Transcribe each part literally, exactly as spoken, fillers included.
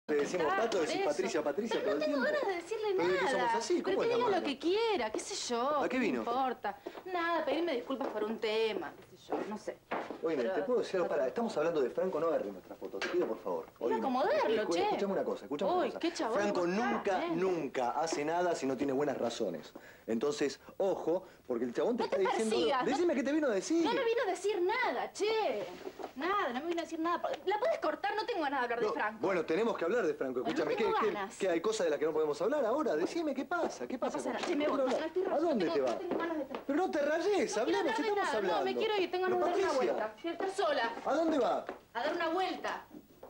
Le decimos Ah, Pato, por decís eso. Patricia, Patricia Pero todo no el tengo tiempo. ganas de decirle Pero nada. es que somos así, ¿cómo Pero que es la diga mano? lo que quiera, qué sé yo. ¿A qué vino? No importa. Nada, pedirme disculpas por un tema, qué sé yo, no sé. Oye, Pero- ¿te puedo decir algo? Para, estamos hablando de Franco, no agarre nuestra foto. Te pido, por favor. Iba a Oíme. acomodarlo, Escu- che. Escuchame una cosa, escuchame Uy, una cosa. qué chabón, Franco ¿cómo está, nunca, eh? nunca hace nada si no tiene buenas razones. Entonces, ojo, porque el chabón te No está te diciendo... persigas, no- Decime qué te vino a decir. No me vino a decir nada, che. Nada, no me vino a decir nada. ¿La puedes cortar? No tengo ganas de hablar No, de Franco. Bueno, tenemos que hablar de Franco. Ay, no Escúchame, tengo ¿qué, qué, ganas. qué hay cosas de las que no podemos hablar ahora? Decime, ¿qué pasa? ¿Qué No pasa? pasa nada. con- Che, me voy. Pero No habla- estoy ¿A dónde no te tengo- vas? No tengo ganas de estar. Pero no te rayes, No quiero hablemos, hablar si de estamos nada. hablando. No, me quiero ir. Tengo Pero, ganas de dar una Patricia, vuelta. Quiero estar sola. ¿A dónde va? A dar una vuelta.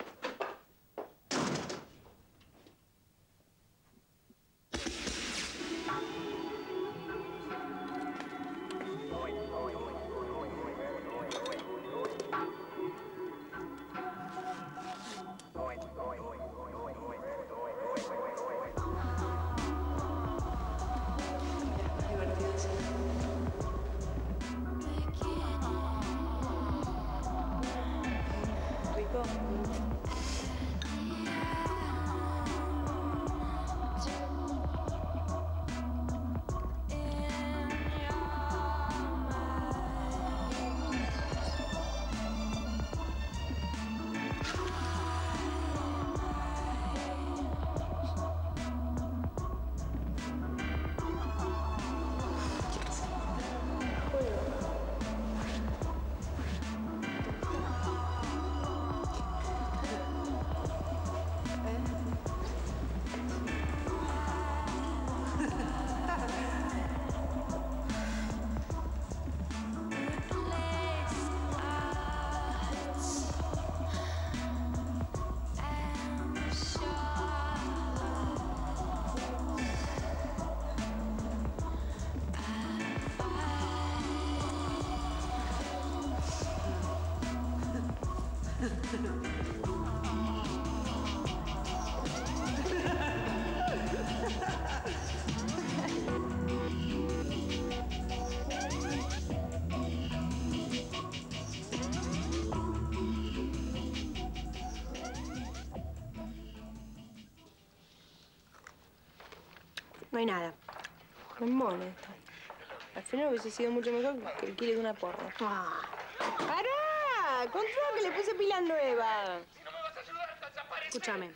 Rico. No hay nada. Me molesto. Al final hubiese sido mucho mejor que el kilo de una porra. Ah, ¡Pará! ¡Control que le puse pila nueva! escúchame.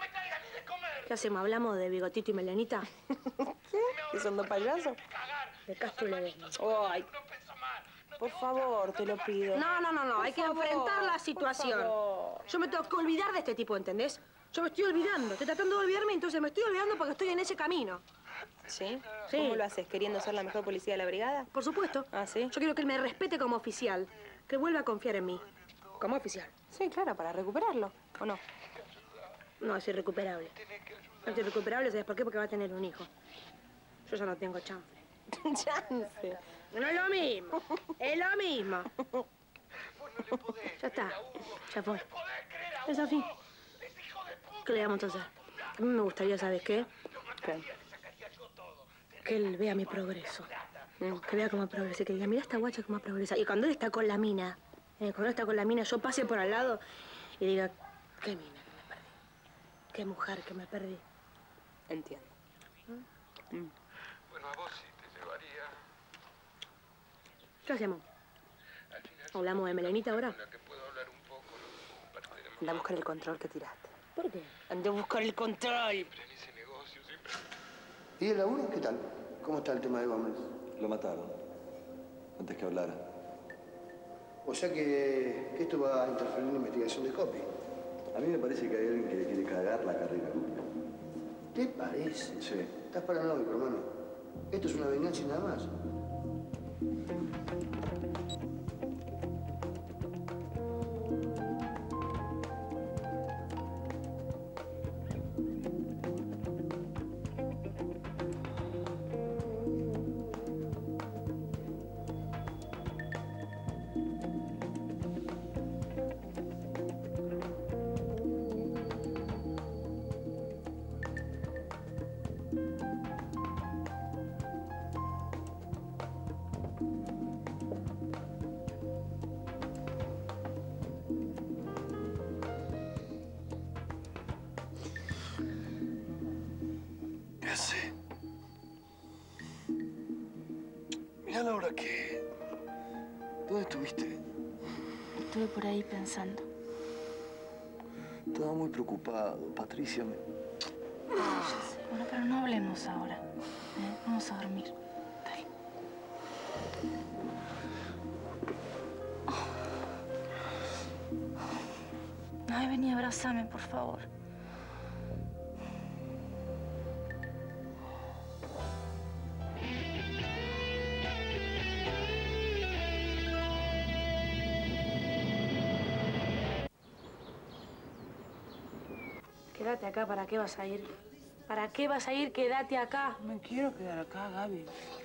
¿Qué hacemos? ¿Hablamos de Bigotito y Melenita? ¿Qué? ¿Que son dos payasos? De Castro y Ledesma. ¡Ay! Por favor, te lo pido. No, no, no, no. Por Hay que favor, enfrentar la por situación. favor. Yo me tengo que olvidar de este tipo, ¿entendés? Yo me estoy olvidando. Estoy tratando de olvidarme, entonces me estoy olvidando porque estoy en ese camino. ¿Sí? Sí. ¿Cómo lo haces? ¿Queriendo ser la mejor policía de la brigada? Por supuesto. ¿Ah, sí? Yo quiero que él me respete como oficial. Que vuelva a confiar en mí. Como oficial. Sí, claro, para recuperarlo. ¿O no? No, es irrecuperable. No es irrecuperable, ¿sabes por qué? Porque va a tener un hijo. Yo ya no tengo chance. Chance. No es lo mismo. Es lo mismo. Ya está. Ya fue. Es así. ¿Qué le vamos a hacer? A mí me gustaría, ¿sabes qué? ¿Qué? Que él vea mi progreso. Que vea cómo progresa. Que diga, mira esta guacha cómo progresa. Y cuando él está con la mina, eh, cuando él está con la mina, yo pase por al lado y diga, qué mina que me perdí. Qué mujer que me perdí. Entiendo. Mm. Bueno, a vos sí te llevaría. ¿Qué hacemos? ¿Hablamos de Melenita ahora? Con la que puedo hablar un poco, no compartiremos. Anda a buscar el control que tiraste. ¿Por qué? Anda a buscar el control. Siempre en ese negocio, siempre. ¿Y el laburo? ¿Qué tal? ¿Cómo está el tema de Gómez? Lo mataron. Antes que hablara. O sea que, que esto va a interferir en la investigación de Copy. A mí me parece que hay alguien que le quiere cagar la carrera. ¿Te parece? Sí. Estás paranoico, hermano. Esto es una venganza y nada más. ¿a la hora qué? ¿Dónde estuviste? Estuve por ahí pensando. Estaba muy preocupado. Patricia me... Ah, ya sé. Bueno, pero no hablemos ahora. ¿eh? Vamos a dormir. Dale. Ay, vení, abrázame, por favor. Quédate acá, ¿para qué vas a ir? ¿Para qué vas a ir? Quédate acá. Me quiero quedar acá, Gaby.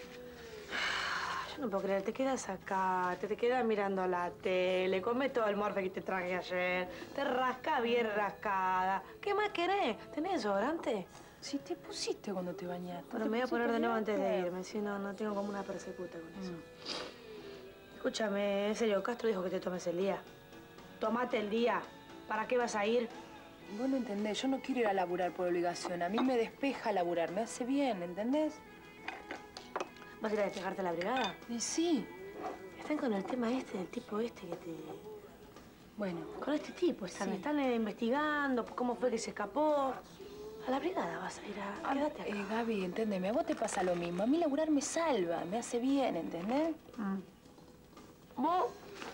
Yo no puedo creer, te quedas acá, te, te quedas mirando la tele, comes todo el morfe que te traje ayer, te rascas bien rascada. ¿Qué más querés? ¿Tenés desodorante? Si te pusiste cuando te bañaste. Bueno, me voy a poner de nuevo antes de irme, si no, no tengo como una persecuta con eso. Mm. Escúchame, en serio, Castro dijo que te tomes el día. Tomate el día. ¿Para qué vas a ir? Vos no entendés, yo no quiero ir a laburar por obligación. A mí me despeja laburar, me hace bien, ¿entendés? ¿Vas a ir a despejarte a la brigada? Y sí. Están con el tema este, del tipo este que te... Bueno. Con este tipo, están, Sí. están eh, investigando cómo fue que se escapó. A la brigada vas a ir a... Quédate acá. Eh, Gaby, entendeme, a vos te pasa lo mismo. A mí laburar me salva, me hace bien, ¿entendés? Mm. ¿Vos?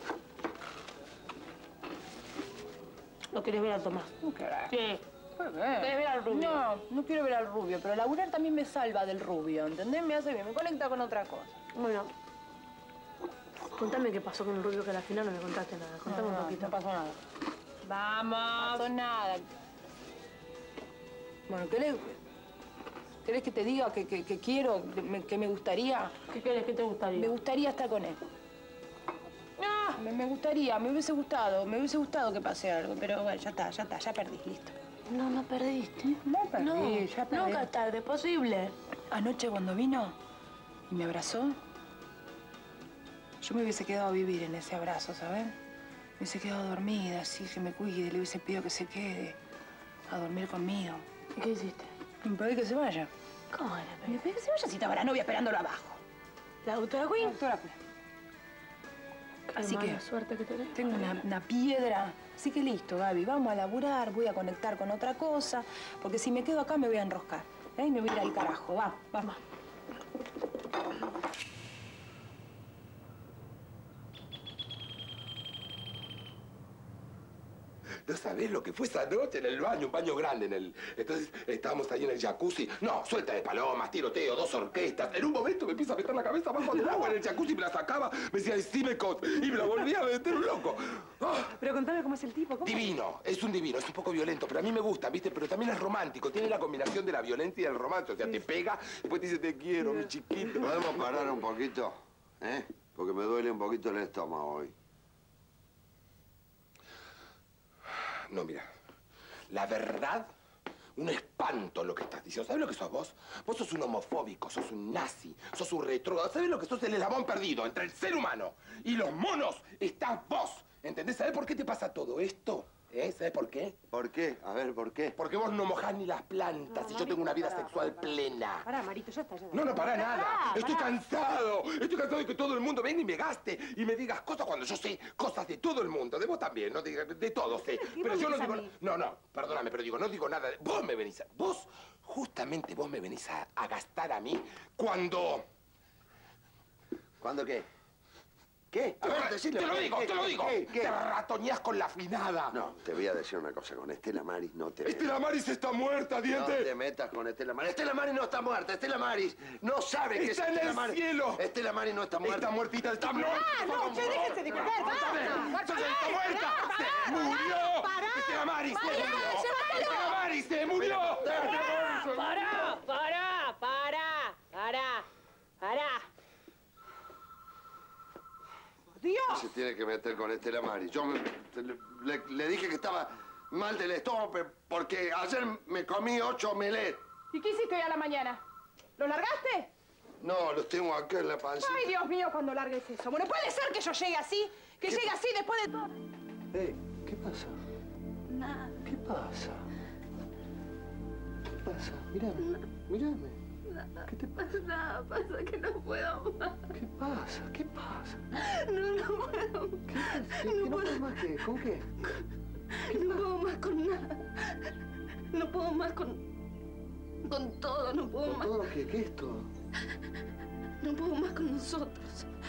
¿Lo querés ver a Tomás? No querés. Sí. ¿Por qué? ¿Querés ver al rubio? No, no quiero ver al rubio, pero laburar también me salva del rubio, ¿entendés? Me hace bien, me conecta con otra cosa. Bueno. Contame qué pasó con el rubio, que al final no me contaste nada. Contame no, un poquito. No pasó nada. Vamos. No pasó nada. Bueno, ¿querés, ¿querés que te diga que, que, que quiero, que me, que me gustaría? ¿Qué querés? ¿Qué te gustaría? Me gustaría estar con él. Ah, me, me gustaría, me hubiese gustado, me hubiese gustado que pase algo, pero bueno, ya está, ya está, ya perdí, listo. No, no perdiste. No perdí, no, ya perdí. Nunca es tarde, posible. Anoche cuando vino y me abrazó, yo me hubiese quedado a vivir en ese abrazo, ¿sabes? Me hubiese quedado dormida, así que me cuide, le hubiese pedido que se quede a dormir conmigo. ¿Y qué hiciste? Me pedí que se vaya. ¿Cómo le Me pedí que se vaya si estaba la novia esperándolo abajo. ¿La doctora Queen? La doctora Queen. Así Qué que mala suerte que tenés. tengo una, una piedra. Así que listo, Gaby, vamos a laburar, voy a conectar con otra cosa, porque si me quedo acá me voy a enroscar. ¿eh? Y me voy a ir al carajo. Va, vamos. ¿No sabés lo que fue esa noche en el baño? Un baño grande en el... Entonces estábamos ahí en el jacuzzi. No, suelta de palomas, tiroteo, dos orquestas. En un momento me empieza a meter la cabeza abajo del agua en el jacuzzi, me la sacaba, me decía, decime cos, y me la volvía a meter un loco. ¡Ah! Pero contame cómo es el tipo, ¿cómo? Divino, es un divino, es un poco violento, pero a mí me gusta, ¿viste? Pero también es romántico, tiene la combinación de la violencia y el romance. O sea, te pega, después te dice, te quiero, mi chiquito. ¿Podemos parar un poquito? ¿Eh? Porque me duele un poquito el estómago hoy. No, mira, la verdad, un espanto lo que estás diciendo. ¿Sabes lo que sos vos? Vos sos un homofóbico, sos un nazi, sos un retrógrado. ¿Sabes lo que sos? El eslabón perdido entre el ser humano y los monos. Estás vos, ¿entendés? ¿Sabés por qué te pasa todo esto? ¿Eh? ¿Sabés por qué? ¿Por qué? A ver, ¿por qué? Porque vos no mojás ni las plantas No, y yo tengo una vida Marito, sexual pará, plena. Pará, Marito, ya está, ya está. No, no, para nada. Pará, Estoy pará. cansado. Estoy cansado de que todo el mundo venga y me gaste y me digas cosas cuando yo sé cosas de todo el mundo. De vos también, ¿no? De, de todos sé. ¿Qué Pero me yo no decís a digo... mí? No, no, perdóname, pero digo, no digo nada. Vos me venís a... Vos, justamente vos me venís a, a gastar a mí cuando... ¿Cuándo qué? ¿Qué? A ver, decile, te lo ¿qué, digo, qué, te lo qué, digo. qué, qué? Te ratoneás con la afinada. No, te voy a decir una cosa. Con Estela Maris no te Estela Maris está muerta, No diente. te metas con Estela Maris. Estela Maris no está muerta. Estela Maris no sabe que Está es en Estela el Maris. cielo. Estela Maris no está muerta. Está muertita, está muerta. Ah, no, che, déjense de joder, basta. ¡Está muerta! ¡Se murió! ¡Estela Maris se murió! ¡Estela Maris se murió! ¡Pará! ¡Pará! ¡Pará! ¡Pará! ¡Pará! ¡Dios! Se tiene que meter con Estela Maris. Yo me- le, le- le dije que estaba mal del estómago pe- porque ayer me comí ocho omelets. ¿Y qué hiciste hoy a la mañana? ¿Lo largaste? No, los tengo acá en la panza. Ay, Dios mío, cuando largues eso. Bueno, puede ser que yo llegue así, que llegue así después de todo. Eh, ¿qué pasa? Nada. ¿Qué pasa? ¿Qué pasa? Mírame, mírame. ¿Qué te pasa? Nada, pasa que no puedo más. ¿Qué pasa? ¿Qué pasa? No, no puedo. ¿Qué, qué, No qué no puedo. puedes más qué? ¿Con qué? No puedo más con nada. No puedo más con... con todo, no puedo ¿Con más. todo qué? ¿Qué es todo? No puedo más con nosotros.